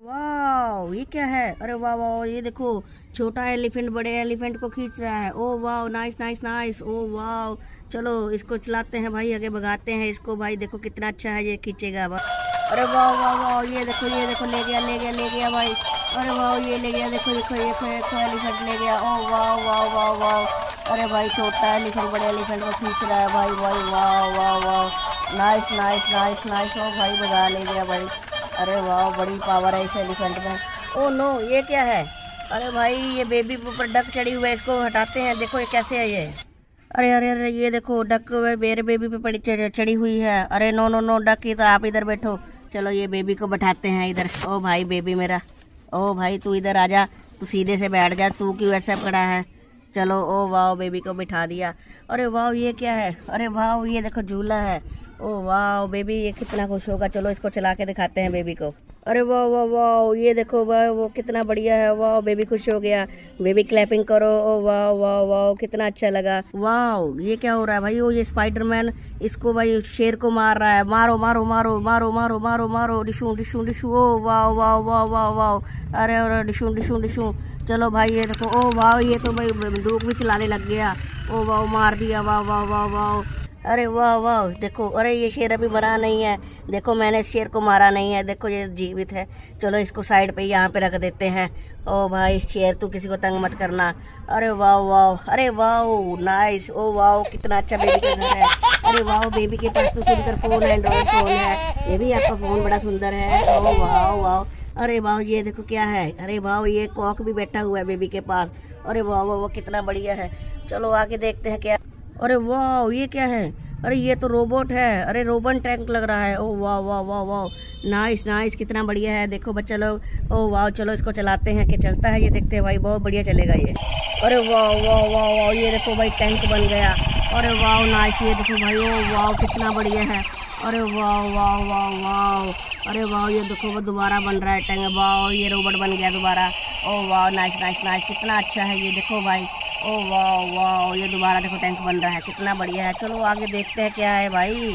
वाह ये क्या है? अरे वाह वाह, ये देखो छोटा एलिफेंट बड़े एलिफेंट को खींच रहा है। ओ वाह, नाइस नाइस नाइस। ओ वाह, चलो इसको चलाते हैं भाई, आगे भगाते हैं इसको भाई। देखो कितना अच्छा है, ये खींचेगा। अरे वाह वाह वाह, ये देखो ले गया ले गया ले गया भाई। अरे वाह, ये ले गया, देखो देखो ये एलिफेंट ले गया। ओ वाह वाह वाह वाह। अरे भाई छोटा एलिफेंट बड़े एलिफेंट को खींच रहा है भाई भाई। वाह वाह वाह, नाइस नाइस नाइस नाइस। ओ भाई भगा ले गया भाई। अरे वाह, बड़ी पावर है इस एलिफेंट में। ओ नो, ये क्या है? अरे भाई ये बेबी ऊपर डक चढ़ी हुई है, इसको हटाते हैं। देखो ये कैसे है ये। अरे अरे अरे, ये देखो डक मेरे बेबी पे पड़ी चढ़ी हुई है। अरे नो नो नो डक, ही तो आप इधर बैठो। चलो ये बेबी को बैठाते हैं इधर। ओ भाई बेबी मेरा, ओ भाई तू इधर आजा, तू सीधे से बैठ जा, तू क्यों ऐसा खड़ा है? चलो ओ वाह, बेबी को बिठा दिया। अरे वाह, ये क्या है? अरे वाह, ये देखो झूला है। ओ वाह, बेबी ये कितना खुश होगा। चलो इसको चला के दिखाते हैं बेबी को। अरे वाह वाह वाह, ये देखो वाह, वो कितना बढ़िया है। वाह, बेबी खुश हो गया। बेबी क्लैपिंग करो। ओ वाह वाह वाह, कितना अच्छा लगा। वाह, ये क्या हो रहा है भाई? ओ ये स्पाइडरमैन इसको भाई शेर को मार रहा है। मारो मारो मारो मारो मारो मारो मारो, डिशू डिशू डिशू। ओ वाह वाह वाह वाह वाह। अरे अरे डिशू डिशू डिशू। चलो भाई ये देखो। ओ वाह, ये तो भाई बंदूक भी चलाने लग गया। ओ वाह, मार दिया। वाह वाह वाह वाह। अरे वाह वाह, देखो। अरे ये शेर अभी मरा नहीं है। देखो मैंने इस शेर को मारा नहीं है। देखो ये जीवित है। चलो इसको साइड पे यहाँ पे रख देते हैं। ओ भाई शेर, तू किसी को तंग मत करना। अरे वाह वाह, अरे वाह नाइस। ओ वाह, कितना अच्छा बेबी का घर है। अरे वाह, बेबी के पास तो सुंदर फोन है, एंड्रॉइड फोन है। ये भी आपका फोन बड़ा सुंदर है। ओ वाह वाह। अरे वाह, ये देखो क्या है। अरे वाह, ये कॉक भी बैठा हुआ है बेबी के पास। अरे वाह वाह, कितना बढ़िया है। चलो आगे देखते हैं क्या। अरे वाह, ये क्या है? अरे ये तो रोबोट है। अरे रोबन टैंक लग रहा है। ओ वाह वाह वाह वाह, नाइस नाइस, कितना बढ़िया है। देखो बच्चा लोग। ओ वाह, चलो इसको चलाते हैं कि चलता है ये देखते हैं भाई। बहुत बढ़िया चलेगा ये। अरे वाह वाह वाह वाह, ये देखो भाई टैंक बन गया। अरे वाह नाइस, ये देखो भाई। ओ वाह, कितना बढ़िया है। अरे वाह वाह वाह वाह। अरे वाह, ये देखो वो दोबारा बन रहा है टैंक। वाह, ये रोबोट बन गया दोबारा। ओ वाह, नाइस नाइस नाइस, कितना अच्छा है ये। देखो भाई। ओ वाह वाह, ये दोबारा देखो टैंक बन रहा है, कितना बढ़िया है। चलो आगे देखते हैं क्या है भाई।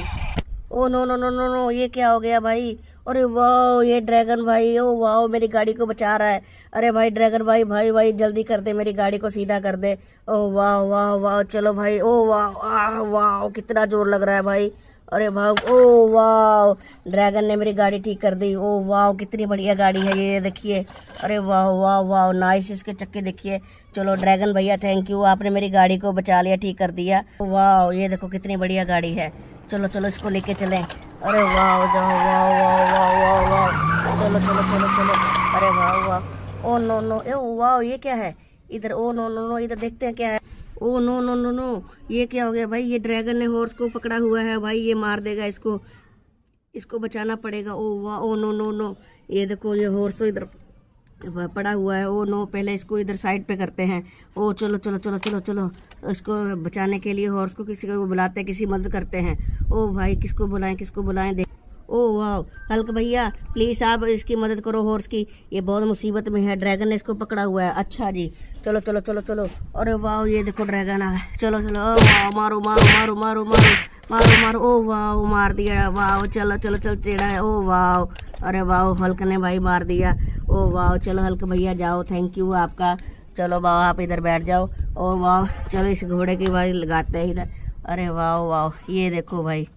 Oh no no no no no, ये क्या हो गया भाई? अरे वाह, ये ड्रैगन भाई। ओ वाह, मेरी गाड़ी को बचा रहा है। अरे भाई ड्रैगन भाई भाई भाई, जल्दी कर दे, मेरी गाड़ी को सीधा कर दे। ओ वाह वाह वाह, चलो भाई। ओ वाह वाह, कितना जोर लग रहा है भाई। अरे भाग। ओ वाह, ड्रैगन ने मेरी गाड़ी ठीक कर दी। ओ वाह, कितनी बढ़िया गाड़ी है ये, देखिए। अरे वाह वाह वाह, नाइस, इसके चक्के देखिए। चलो ड्रैगन भैया थैंक यू, आपने मेरी गाड़ी को बचा लिया, ठीक कर दिया। वाह, ये देखो कितनी बढ़िया गाड़ी है। चलो चलो इसको लेके चलें। अरे वाह जाओ, वाह वाह वाह वाह वाह। चलो चलो चलो चलो। अरे वाह वाह। ओ नो नो, ए वाह, ये क्या है इधर? ओ नो नो नो, इधर देखते हैं क्या है। Oh no no no no, ये क्या हो गया भाई? ये ड्रैगन ने हॉर्स को पकड़ा हुआ है भाई, ये मार देगा इसको, इसको बचाना पड़ेगा। ओ वाह, ओ नो नो नो, ये देखो ये हॉर्स तो इधर पड़ा हुआ है। ओ नो, पहले इसको इधर साइड पे करते हैं। ओ चलो चलो चलो चलो चलो, इसको बचाने के लिए हॉर्स को किसी को बुलाते हैं, किसी मदद करते हैं। ओ भाई किसको बुलाएं किसको बुलाएं? देख, ओ वाह, हल्क भैया प्लीज़ आप इसकी मदद करो हॉर्स की, ये बहुत मुसीबत में है, ड्रैगन ने इसको पकड़ा हुआ है। अच्छा जी, चलो चलो चलो चलो। अरे वाह, ये देखो ड्रैगन आ, चलो चलो। ओ वाह, मारो मारो मारो मारो मारो मारो मारो। ओ वाह, मार दिया। वाह, चलो चलो चलो, टेढ़ा है। ओ वाह, अरे वाह, हल्क ने भाई मार दिया। ओ वाह, चलो हल्क भैया जाओ, थैंक यू आपका। चलो वाह, आप इधर बैठ जाओ। ओ वाह, चलो इस घोड़े की भाई लगाते हैं इधर। अरे वाह वाह, ये देखो भाई।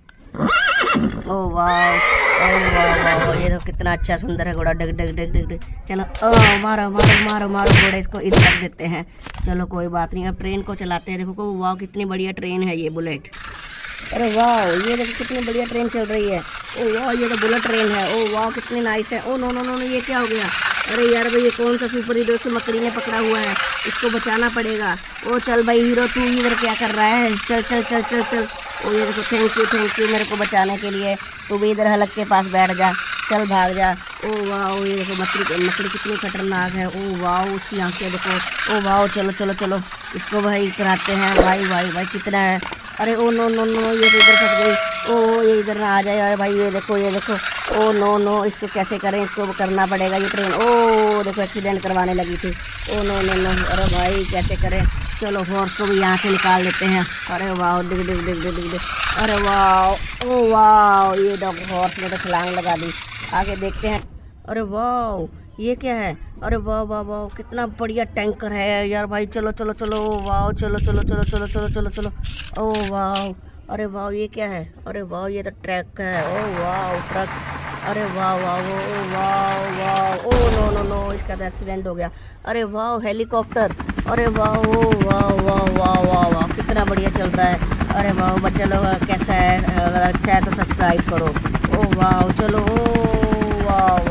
ओ वाह, ओ वाह वाह, ये तो कितना अच्छा सुंदर है घोड़ा। डग डग डग डग डग। चलो ओ मारो मारो मारो मारो घोड़े, इसको इधर रख देते हैं। चलो कोई बात नहीं, अब ट्रेन को चलाते हैं। देखो वाह, कितनी बढ़िया ट्रेन है ये बुलेट। अरे वाह, ये देखो कितनी बढ़िया ट्रेन चल रही है। ओ वाह, ये तो बुलेट ट्रेन है। ओ वाह, कितनी नाइस है। ओ नो नो नो, ये क्या हो गया? अरे यार भाई, ये कौन सा सुपर हीरो से मकड़ी ने पकड़ा हुआ है, इसको बचाना पड़ेगा। ओ चल भाई हीरो, तू इधर क्या कर रहा है? चल चल चल चल चल। ओ ये देखो, थैंक यू मेरे को बचाने के लिए। तू भी इधर हलक के पास बैठ जा, चल भाग जा। ओ वाह, ये देखो मकड़ी कितनी खतरनाक है। ओ वाह, उसकी आंखें देखो। ओ वाह, चलो चलो चलो, इसको भाई कराते हैं। भाई भाई भाई, कितना है। अरे ओ नो नो नो, ये तो इधर फंस गई। ओ ये इधर ना आ जाए। अरे भाई ये देखो ये देखो। ओ नो नो, इसको कैसे करें? इसको करना पड़ेगा ये ट्रेन। ओ देखो, एक्सीडेंट करवाने लगी थी। ओ नो नो नो, अरे भाई कैसे करें? चलो हॉर्स को भी यहाँ से निकाल देते हैं। अरे वाह, डिग डिग डिग डिग डिग। अरे वाह, ओ वाह, ये डॉग हॉर्स ने तो छलांग लगा दी। आगे देखते हैं। अरे वाह, ये क्या है? अरे वाह वाह वाह, कितना बढ़िया टैंकर है यार भाई। चलो चलो चलो, वाह, चलो चलो चलो चलो चलो चलो चलो। ओ वाह, अरे वाह, ये क्या है? अरे वाह, ये तो ट्रक है। ओ वाह, ट्रक। अरे वाह वाह, ओ वाह वाह, ओ नो नो नो, इसका तो एक्सीडेंट हो गया। अरे वाह, हेलीकॉप्टर। अरे वाह, ओ वाह वाह वाह वाह वाह, कितना बढ़िया चल रहा है। अरे वाह बच्चा लोग, कैसा है? अगर अच्छा है तो सब्सक्राइब करो। ओ वाह, चलो, ओ वाह।